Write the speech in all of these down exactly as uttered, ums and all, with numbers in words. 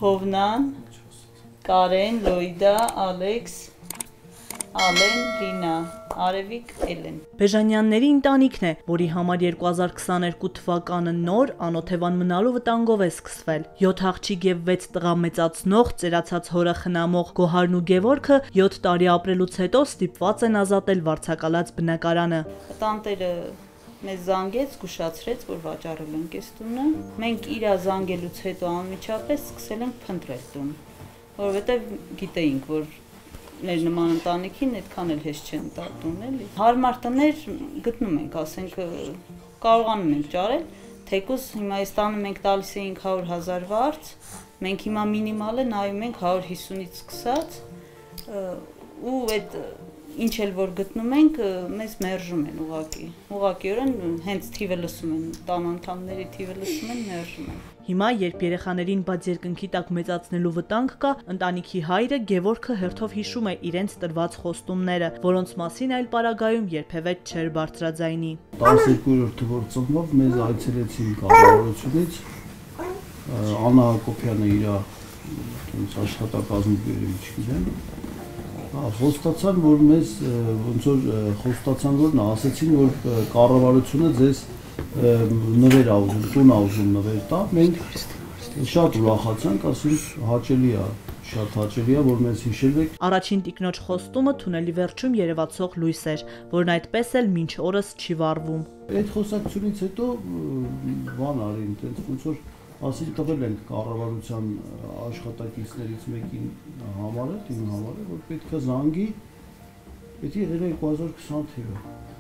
Հովնան, Կարեն, Լոյդա, Ալեքս, Ալեն, Լինա, Արևիկ, Էլեն։ Բեժանյանների ընտանիքն է, որի համար երկու հազար քսաներկու թվականը նոր անօթևան մնալու վտանգով է սկսվել։ յոթ աղջիկ եւ վեց տղա մեծացնող, ծերացած հորը խնամող Գոհարն ու Գևորգը յոթ տարի ապրելուց հետո ստիպված են ազատել վարձակալած բնակարանը։ Տանտերը մեզ զանգեց, զգուշացրեց, որ վաճառել ենք այս տունը։ Մենք իրա զանգելուց հետո անմիջապես սկսել ենք փնտրել տուն, որովհետեւ գիտեինք, որ մեր նման ընտանիքին այդքան էլ հեշտ չեն տա տուն, էլի։ Հարմար տներ գտնում ենք, ասենք կարողանում ենք ճարել, թեկուզ հիմա այս տանը մենք տալիս էինք հարյուր հազար վարձ, մենք հիմա մինիմալը նայում ենք հարյուր հիսունից սկսած, ու այդ ինչ էլ որ գտնում ենք, մեզ մերժում են ուղղակի։ Ուղղակիորեն հենց թիվը լսում են, տան անդամների թիվը լսում են, մերժում են։ Հիմա, երբ երեխաներին բաց երկնքի տակ մեծացնելու վտանգ կա, ընտանիքի հայրը Գևորգը հերթով հիշում է իրենց տրված խոստումները, որոնց մասին այլ պարագայում երբևէ չէր բարձրաձայնի։ տասներկուերորդ թվով ծնվով մեզ այցելեցին կառավարությունից, Աննա Հակոբյանը իր աշխատակազմի բերել, չգիտեմ, խոստացան, որ մեզ ոնց որ խոստացան, որ նա ասեցին, որ կառավարությունը ձեզ նվեր ա ուզում, տուն ա ուզում նվեր տա, մենք շատ ուրախացանք, ասենք հաճելի է, շատ հաճելի է, որ մեզ հիշել եք։ Առաջին տիկնոջ խոստումը թունելի վերջում երևացող լույս էր, որն այդպես էլ մինչ օրս չի վառվում։ Այդ խոսակցությունից հետո բան արին, տենց ոնց որ ասին տվել ենք կառավարության աշխատակիցներից մեկին համարը, իմ համարը, որ պետք է զանգի, պետք է եղել երկու հազար քսան թիվը։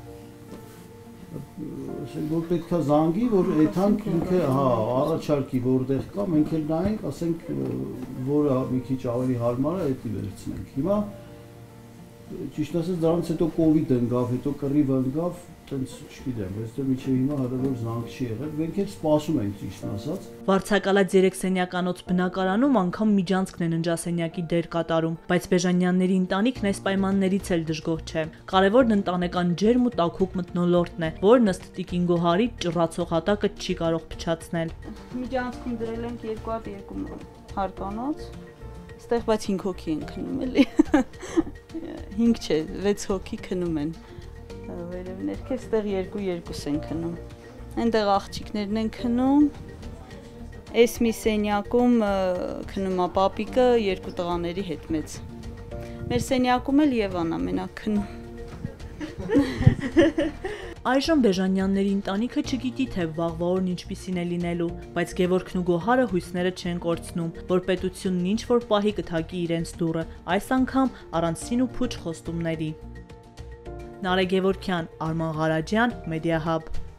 Ասենք որ պետք է զանգի, որ այդանք ինքը, հա, առաջարկի որտեղ կա, մենք էլ նայենք, ասենք որը մի քիչ ավելի հարմար է, այդի վերցնենք։ Հիմա ճիշտ ասած դրանից հետո կովիդ ընկավ, հետո կռիվը ընկավ, տենց չգիտեմ, բայց դե միջև հիմա հրավեր զանգ չի եղել, մենք էլ սպասում ենք ճիշտ ասած։ Վարձակալած երեք սենյականոց բնակարանում անգամ միջանցքն է ննջասենյակի դեր կատարում, բայց Բեժանյանների ընտանիքն այս պայմաններից էլ դժգոհ չէ։ Կարևորն ընտանեկան ջերմ ու տաքուկ մթնոլորտն է, որն ըստ տիկին Գոհարի ճռռացող հատակը չի կարող փչացնել։ Միջանցքում դրել ենք երկու հատ երկու հարկանոց, այստեղ բայց հինգ հոգի են քնում, էլի։ հինգ չէ, վեց հոգի քնում են։ Վերև ներքև ստեղ երկու երկուս են քնում։ Այնտեղ աղջիկներն են քնում։ Այս մի սենյակում քնում է պապիկը երկու տղաների հետ մեծ։ Մեր սենյակում էլ Եվան ամենակ քնում։ Այժմ Բեժանյանների ընտանիքը չգիտի, թե վաղվա օրն ինչպիսին է լինելու, բայց Գևորգն ու Գոհարը հույսները չեն կորցնում, որ պետությունն ինչ որ պահի կթակի իրենց դուռը, այս անգամ առանց սին ու փուչ խոստումների։ Նարե Գևորգյան, Արման Ղարաջյան, Մեդիա Հաբ։